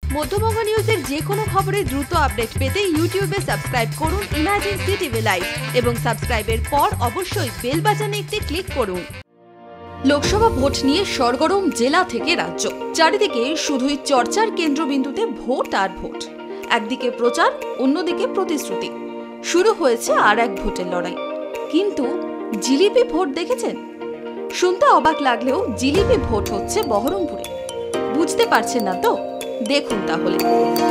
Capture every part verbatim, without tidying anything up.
মধ্যবঙ্গ নিউজের যে কোনো খবরের দ্রুত আপডেট পেতে ইউটিউবে সাবস্ক্রাইব করুন ইমাজিন সিটিভি লাইভ এবং সাবস্ক্রাইবের পর অবশ্যই বেল বাটনে একটি ক্লিক করুন। লোকসভা ভোট নিয়ে সরগরম জেলা থেকে রাজ্য, চারিদিকে শুধুই চর্চার কেন্দ্রবিন্দুতে ভোট আর ভোট। একদিকে প্রচার, অন্যদিকে প্রতিশ্রুতি। শুরু হয়েছে আর এক ভোটের লড়াই। কিন্তু জিলিপি ভোট দেখেছেন? শুনতে অবাক লাগলেও জিলিপি ভোট হচ্ছে বহরমপুরে। বুঝতে পারছেন না তো? দেখুন তাহলে।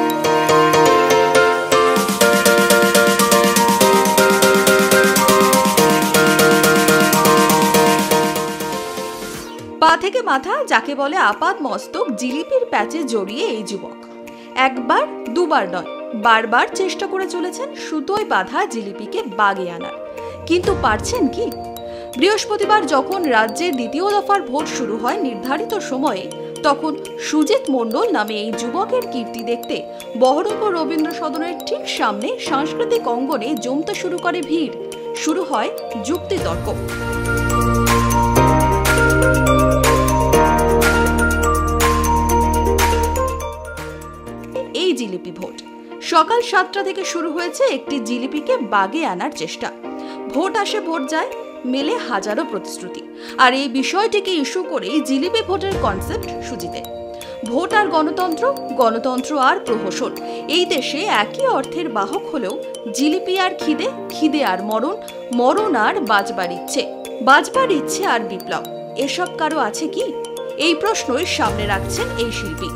পা থেকে মাথা যাকে বলে আপাত মস্তক জিলিপির প্যাচে জড়িয়ে এই যুবক একবার দুবার নয়, বারবার চেষ্টা করে চলেছেন সুতোয় বাঁধা জিলিপিকে বাগে আনার, কিন্তু পারছেন কি? বৃহস্পতিবার যখন রাজ্যের দ্বিতীয় দফার ভোট শুরু হয় নির্ধারিত সময়ে, তখন সুজিত মণ্ডল নামে এই যুবকের কীর্তি দেখতে বহরমপুর রবীন্দ্র সদনের ঠিক সামনে সাংস্কৃতিক অঙ্গনে জমতে শুরু করে ভিড়। শুরু হয় যুক্তিতর্ক। এই জিলিপি ভোট সকাল সাতটা থেকে শুরু হয়েছে একটি জিলিপিকে বাগে আনার চেষ্টা। ভোট আসে ভোট যায়, মেলে হাজারো প্রতিশ্রুতি। আর এই বিষয়টিকে ইস্যু করেই জিলিপি ভোটের কনসেপ্ট সুজিতে। ভোট আর গণতন্ত্র, গণতন্ত্র আর প্রহসন, এই দেশে একই অর্থের বাহক হলেও জিলিপি আর খিদে, খিদে আর মরণ, মরণ আর বাজবার ইচ্ছে, বাজবার ইচ্ছে আর বিপ্লব, এসব কারো আছে কি? এই প্রশ্নই সামনে রাখছেন এই শিল্পী।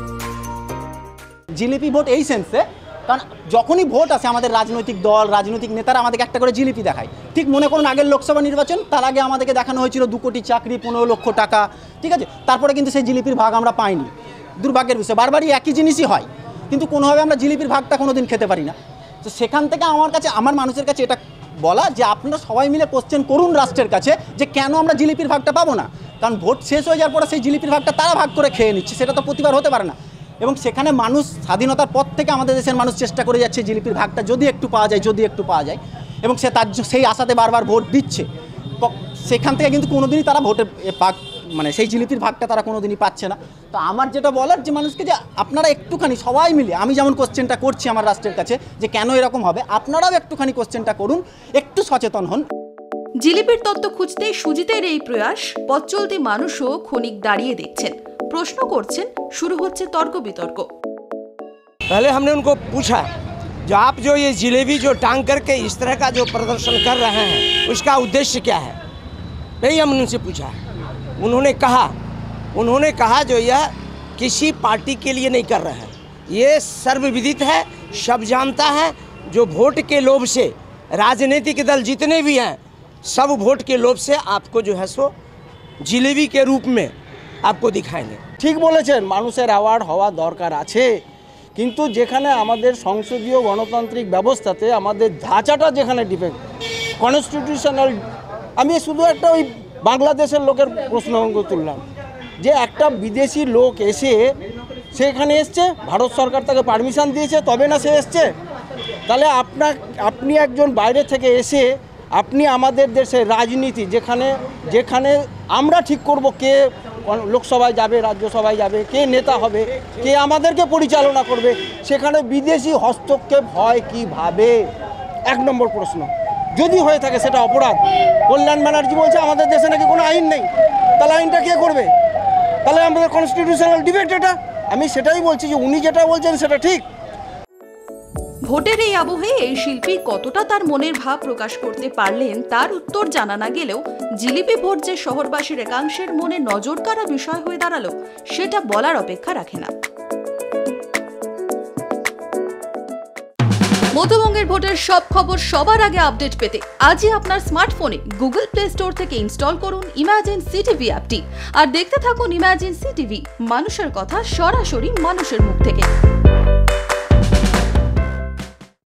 জিলিপি ভোট এই সেন্সে, কারণ যখনই ভোট আসে আমাদের রাজনৈতিক দল, রাজনৈতিক নেতারা আমাদেরকে একটা করে জিলিপি দেখায়। ঠিক মনে করুন আগের লোকসভা নির্বাচন, তার আগে আমাদেরকে দেখানো হয়েছিল দু কোটি চাকরি, পনেরো লক্ষ টাকা, ঠিক আছে? তারপরে কিন্তু সেই জিলিপির ভাগ আমরা পাইনি। দুর্ভাগ্যের বিষয়, বারবারই একই জিনিসই হয়, কিন্তু কোনোভাবে আমরা জিলিপির ভাগটা কোনো দিন খেতে পারি না। তো সেখান থেকে আমার কাছে, আমার মানুষের কাছে এটা বলা যে আপনারা সবাই মিলে কোশ্চেন করুন রাষ্ট্রের কাছে যে কেন আমরা জিলিপির ভাগটা পাবো না। কারণ ভোট শেষ হয়ে যাওয়ার পরে সেই জিলিপির ভাগটা তারা ভাগ করে খেয়ে নিচ্ছে, সেটা তো প্রতিবার হতে পারে না। এবং সেখানে মানুষ স্বাধীনতার পর থেকে আমাদের দেশের মানুষ চেষ্টা করে যাচ্ছে জিলিপির ভাগটা যদি একটু পাওয়া যায়, যদি একটু পাওয়া যায়, এবং সে তার সেই আশাতে বারবার ভোট দিচ্ছে। সেখান থেকে কিন্তু কোনোদিনই তারা ভোটের ভাগ, মানে সেই জিলিপির ভাগটা তারা কোনোদিনই পাচ্ছে না। তো আমার যেটা বলার যে মানুষকে, যে আপনারা একটুখানি সবাই মিলে, আমি যেমন কোশ্চেনটা করছি আমার রাষ্ট্রের কাছে যে কেন এরকম হবে, আপনারাও একটুখানি কোশ্চেনটা করুন, একটু সচেতন হন। জিলিপির তত্ত্ব খুঁজতে সুজিতের এই প্রয়াস পথ চলতি মানুষও ক্ষণিক দাঁড়িয়ে দেখছেন, প্রশ্ন করছেন, শুরু হচ্ছে তর্ক বিতর্ক। पहले हमने उनको पूछा जो आप जो ये जिलेबी जो टांग करके इस तरह का जो प्रदर्शन कर रहे हैं उसका उद्देश्य क्या है, नहीं हमने उनसे पूछा। उन्होंने कहा उन्होंने कहा जो यह किसी पार्टी के लिए नहीं कर रहे हैं, ये सर्वविदित है, सब जानता है। जो वोट के लोभ से राजनीतिक दल जितने भी हैं सब वोट के लोभ से आपको जो है सो जिलेबी के रूप में आपको दिखाएंगे। ঠিক বলেছেন, মানুষের অ্যাওয়ার্ড হওয়া দরকার আছে, কিন্তু যেখানে আমাদের সংসদীয় গণতান্ত্রিক ব্যবস্থাতে আমাদের ধাঁচাটা যেখানে ডিপেন্ড কনস্টিটিউশনাল, আমি শুধু একটা ওই বাংলাদেশের লোকের প্রশ্ন তুললাম যে একটা বিদেশি লোক এসে সেখানে এসছে, ভারত সরকার তাকে পারমিশন দিয়েছে তবে না সে এসছে। তাহলে আপনার আপনি একজন বাইরে থেকে এসে আপনি আমাদের দেশের রাজনীতি, যেখানে যেখানে আমরা ঠিক করব কে লোকসভায় যাবে, রাজ্যসভায় যাবে, কে নেতা হবে, কে আমাদেরকে পরিচালনা করবে, সেখানে বিদেশি হস্তক্ষেপ হয় কিভাবে? এক নম্বর প্রশ্ন। যদি হয়ে থাকে সেটা অপরাধ। কল্যাণ ব্যানার্জি বলছে আমাদের দেশে নাকি কোনো আইন নেই, তাহলে আইনটা কে করবে? তাহলে আমাদের কনস্টিটিউশনাল ডিবেট এটা। আমি সেটাই বলছি যে উনি যেটা বলছেন সেটা ঠিক। ভোটের এই আবহে এই শিল্পী কতটা তার মনের ভাব প্রকাশ করতে পারলেন তার উত্তর জানা না গেলেও জিলিপি ভোট যে শহরবাসীর একাংশের মনে নজর কাড়া বিষয় হয়ে দাঁড়ালো সেটা বলার অপেক্ষা রাখে না। মধ্যবঙ্গের ভোটের সব খবর সবার আগে আপডেট পেতে আজই আপনার স্মার্টফোনে গুগল প্লে স্টোর থেকে ইনস্টল করুন ইমাজিন সিটিভি অ্যাপটি আর দেখতে থাকুন ইমাজিন সিটিভি, মানুষের কথা সরাসরি মানুষের মুখ থেকে।